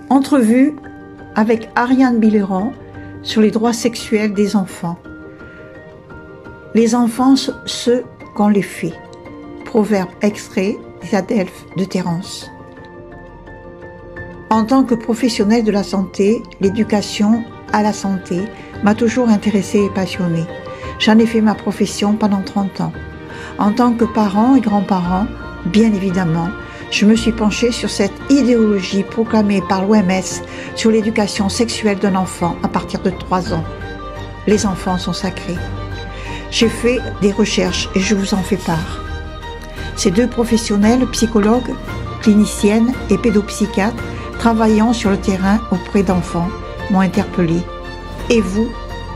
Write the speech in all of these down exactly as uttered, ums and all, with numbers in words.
Entrevue avec Ariane Bileron sur les droits sexuels des enfants. Les enfants, ce qu'on les fait. Proverbe extrait des Adelphes de Terence. En tant que professionnel de la santé, l'éducation à la santé m'a toujours intéressée et passionnée. J'en ai fait ma profession pendant trente ans. En tant que parent et grand-parent, bien évidemment, je me suis penchée sur cette idéologie proclamée par l'O M S sur l'éducation sexuelle d'un enfant à partir de trois ans. Les enfants sont sacrés. J'ai fait des recherches et je vous en fais part. Ces deux professionnels, psychologues, cliniciennes et pédopsychiatres, travaillant sur le terrain auprès d'enfants, m'ont interpellée. Et vous?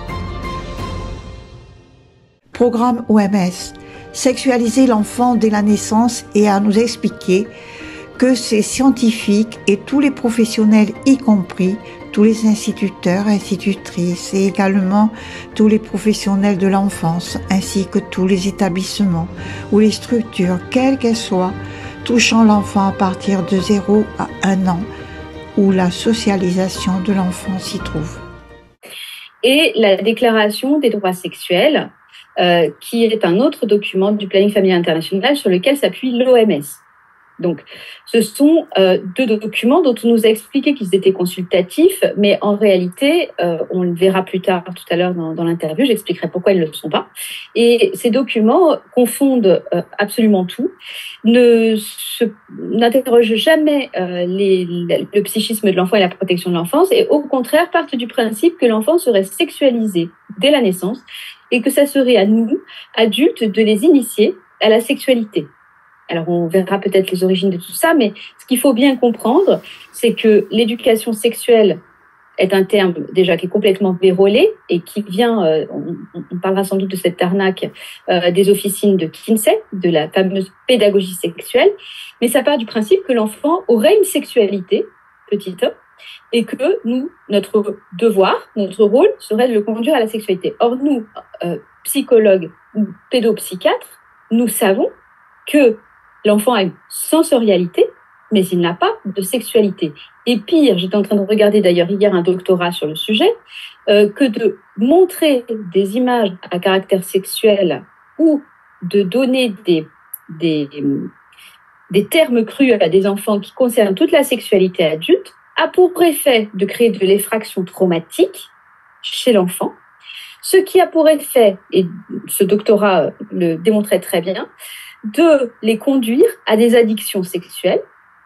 Programme O M S. Sexualiser l'enfant dès la naissance et à nous expliquer que ces scientifiques et tous les professionnels, y compris tous les instituteurs, institutrices et également tous les professionnels de l'enfance, ainsi que tous les établissements ou les structures, quelles qu'elles soient, touchant l'enfant à partir de zéro à un an, où la socialisation de l'enfant s'y trouve. Et la Déclaration des droits sexuels, Euh, qui est un autre document du planning familial international sur lequel s'appuie l'O M S. Donc, ce sont euh, deux documents dont on nous a expliqué qu'ils étaient consultatifs, mais en réalité, euh, on le verra plus tard, tout à l'heure dans, dans l'interview, j'expliquerai pourquoi ils ne le sont pas. Et ces documents confondent euh, absolument tout, ne se, n'interrogent jamais euh, les, le psychisme de l'enfant et la protection de l'enfance, et au contraire partent du principe que l'enfant serait sexualisé dès la naissance et que ça serait à nous, adultes, de les initier à la sexualité. Alors, on verra peut-être les origines de tout ça, mais ce qu'il faut bien comprendre, c'est que l'éducation sexuelle est un terme déjà qui est complètement vérolé et qui vient, euh, on, on parlera sans doute de cette arnaque euh, des officines de Kinsey, de la fameuse pédagogie sexuelle, mais ça part du principe que l'enfant aurait une sexualité, petit a, et que nous, notre devoir, notre rôle serait de le conduire à la sexualité. Or, nous, euh, psychologues ou pédopsychiatres, nous savons que l'enfant a une sensorialité, mais il n'a pas de sexualité. Et pire, j'étais en train de regarder d'ailleurs hier un doctorat sur le sujet, euh, que de montrer des images à caractère sexuel ou de donner des, des, des termes crus à des enfants qui concernent toute la sexualité adulte, a pour effet de créer de l'effraction traumatique chez l'enfant, ce qui a pour effet, et ce doctorat le démontrait très bien, de les conduire à des addictions sexuelles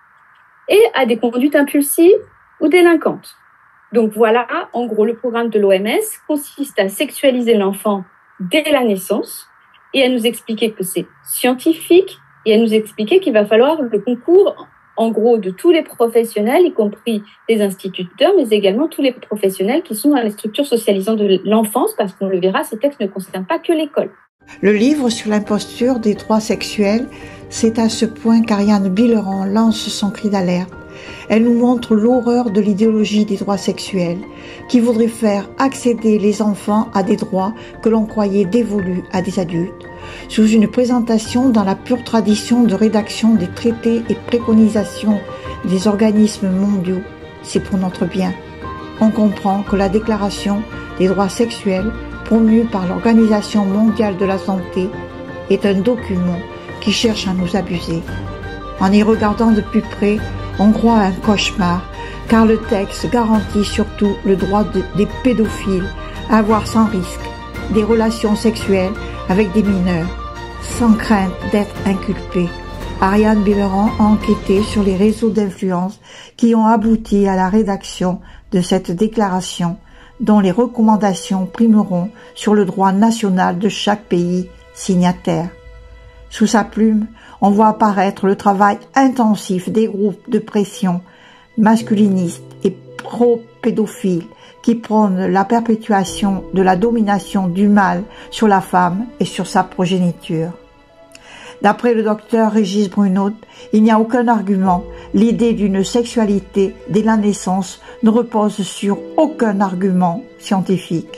et à des conduites impulsives ou délinquantes. Donc voilà, en gros, le programme de l'O M S consiste à sexualiser l'enfant dès la naissance et à nous expliquer que c'est scientifique et à nous expliquer qu'il va falloir le concours, en gros, de tous les professionnels, y compris les instituteurs, mais également tous les professionnels qui sont dans les structures socialisantes de l'enfance, parce qu'on le verra, ces textes ne concernent pas que l'école. Le livre sur l'imposture des droits sexuels, c'est à ce point qu'Ariane Bileron lance son cri d'alerte. Elle nous montre l'horreur de l'idéologie des droits sexuels, qui voudrait faire accéder les enfants à des droits que l'on croyait dévolus à des adultes, sous une présentation dans la pure tradition de rédaction des traités et préconisations des organismes mondiaux. C'est pour notre bien. On comprend que la Déclaration des droits sexuels, promue par l'Organisation mondiale de la santé, est un document qui cherche à nous abuser. En y regardant de plus près, on croit à un cauchemar, car le texte garantit surtout le droit de, des pédophiles à avoir sans risque des relations sexuelles avec des mineurs, sans crainte d'être inculpés. Ariane Bileron a enquêté sur les réseaux d'influence qui ont abouti à la rédaction de cette déclaration, dont les recommandations primeront sur le droit national de chaque pays signataire. Sous sa plume, on voit apparaître le travail intensif des groupes de pression masculinistes et pro-pédophiles qui prônent la perpétuation de la domination du mâle sur la femme et sur sa progéniture. D'après le docteur Régis Bruno, il n'y a aucun argument. L'idée d'une sexualité dès la naissance ne repose sur aucun argument scientifique.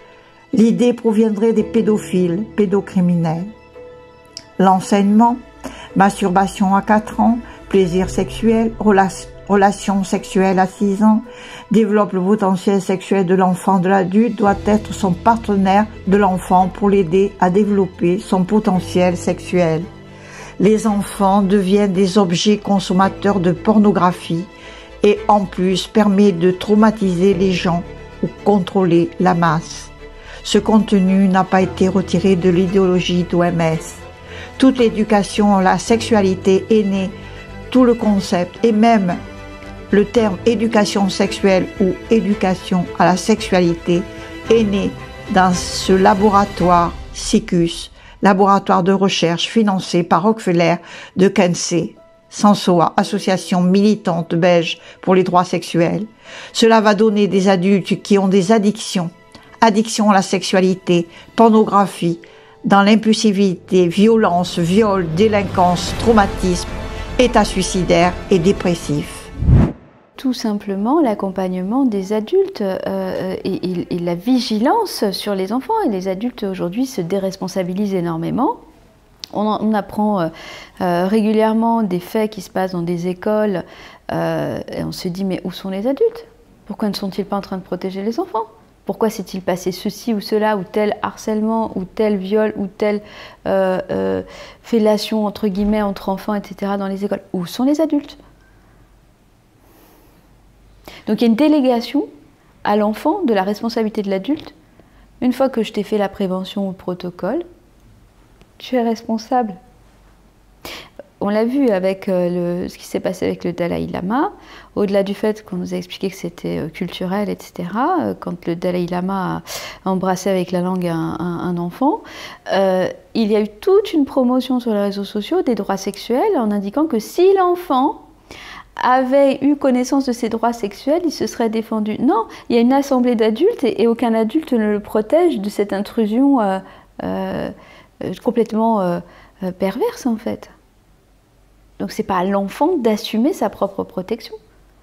L'idée proviendrait des pédophiles, pédocriminels. L'enseignement, masturbation à quatre ans, plaisir sexuel, relations sexuelles à six ans, développe le potentiel sexuel de l'enfant. De l'adulte doit être son partenaire de l'enfant pour l'aider à développer son potentiel sexuel. Les enfants deviennent des objets consommateurs de pornographie et en plus permet de traumatiser les gens ou contrôler la masse. Ce contenu n'a pas été retiré de l'idéologie d'O M S. Toute l'éducation à la sexualité est née, tout le concept et même le terme éducation sexuelle ou éducation à la sexualité est né dans ce laboratoire SICUS, laboratoire de recherche financé par Rockefeller de Kensey, Sansoa, association militante belge pour les droits sexuels. Cela va donner des adultes qui ont des addictions, addiction à la sexualité, pornographie, dans l'impulsivité, violence, viol, délinquance, traumatisme, état suicidaire et dépressif. Tout simplement l'accompagnement des adultes euh, et, et, et la vigilance sur les enfants. Et les adultes aujourd'hui se déresponsabilisent énormément. On, on apprend euh, euh, régulièrement des faits qui se passent dans des écoles euh, et on se dit mais où sont les adultes? Pourquoi ne sont-ils pas en train de protéger les enfants? Pourquoi s'est-il passé ceci ou cela, ou tel harcèlement, ou tel viol, ou telle euh, euh, fellation entre guillemets entre enfants, et cetera dans les écoles? Où sont les adultes? Donc il y a une délégation à l'enfant de la responsabilité de l'adulte. Une fois que je t'ai fait la prévention ou le protocole, tu es responsable. On l'a vu avec euh, le, ce qui s'est passé avec le Dalai Lama, au-delà du fait qu'on nous a expliqué que c'était euh, culturel, et cetera, euh, quand le Dalai Lama a embrassé avec la langue un, un, un enfant, euh, il y a eu toute une promotion sur les réseaux sociaux des droits sexuels en indiquant que si l'enfant avait eu connaissance de ses droits sexuels, il se serait défendu. Non, il y a une assemblée d'adultes et, et aucun adulte ne le protège de cette intrusion euh, euh, complètement euh, perverse en fait. Donc c'est pas à l'enfant d'assumer sa propre protection.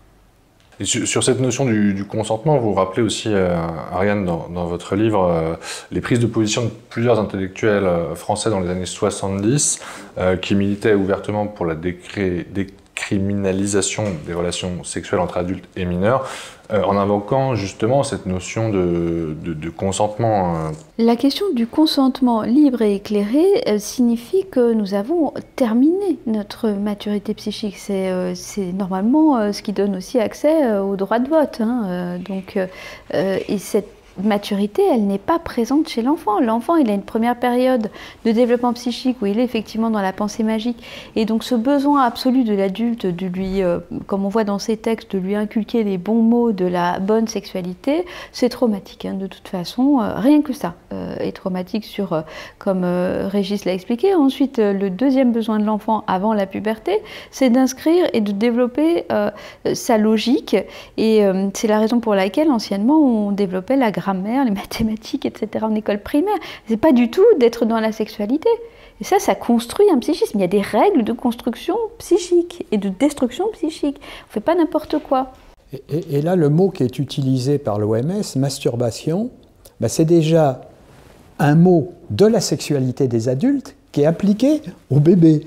Et sur, sur cette notion du, du consentement, vous rappelez aussi, euh, Ariane, dans, dans votre livre, euh, les prises de position de plusieurs intellectuels euh, français dans les années soixante-dix, euh, qui militaient ouvertement pour la décré, décriminalisation des relations sexuelles entre adultes et mineurs, euh, en invoquant justement cette notion de, de, de consentement. Euh. La question du consentement libre et éclairé euh, signifie que nous avons terminé notre maturité psychique. C'est euh, normalement euh, ce qui donne aussi accès euh, au droit de vote. Hein, euh, donc, euh, et cette maturité, elle n'est pas présente chez l'enfant. L'enfant, il a une première période de développement psychique où il est effectivement dans la pensée magique. Et donc ce besoin absolu de l'adulte, de lui, euh, comme on voit dans ces textes, de lui inculquer les bons mots de la bonne sexualité, c'est traumatique. Hein, de toute façon, euh, rien que ça euh, est traumatique sur, euh, comme euh, Régis l'a expliqué. Ensuite, euh, le deuxième besoin de l'enfant avant la puberté, c'est d'inscrire et de développer euh, sa logique. Et euh, c'est la raison pour laquelle, anciennement, on développait la grammaire, les mathématiques, et cetera en école primaire. C'est pas du tout d'être dans la sexualité. Et ça, ça construit un psychisme. Il y a des règles de construction psychique et de destruction psychique. On fait pas n'importe quoi. Et, et, et là, le mot qui est utilisé par l'O M S, masturbation, ben c'est déjà un mot de la sexualité des adultes qui est appliqué au bébé.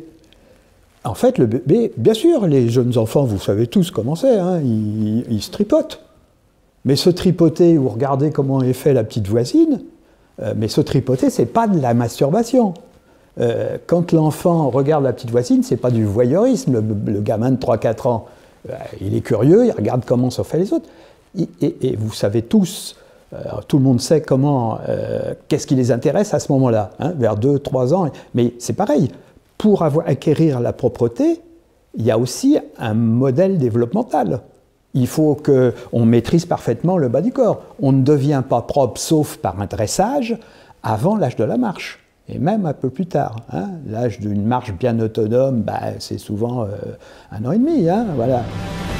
En fait, le bébé, bien sûr, les jeunes enfants, vous savez tous comment c'est, hein, ils, ils se tripotent. Mais se tripoter ou regarder comment est fait la petite voisine, euh, mais se tripoter, c'est pas de la masturbation. Euh, quand l'enfant regarde la petite voisine, c'est pas du voyeurisme. Le, le gamin de trois quatre ans, euh, il est curieux, il regarde comment sont fait les autres. Et, et, et vous savez tous, euh, tout le monde sait comment, euh, qu'est-ce qui les intéresse à ce moment-là, hein, vers deux trois ans. Mais c'est pareil, pour avoir, acquérir la propreté, il y a aussi un modèle développemental. Il faut qu'on maîtrise parfaitement le bas du corps. On ne devient pas propre, sauf par un dressage, avant l'âge de la marche, et même un peu plus tard. Hein. L'âge d'une marche bien autonome, bah, c'est souvent euh, un an et demi. Hein, voilà.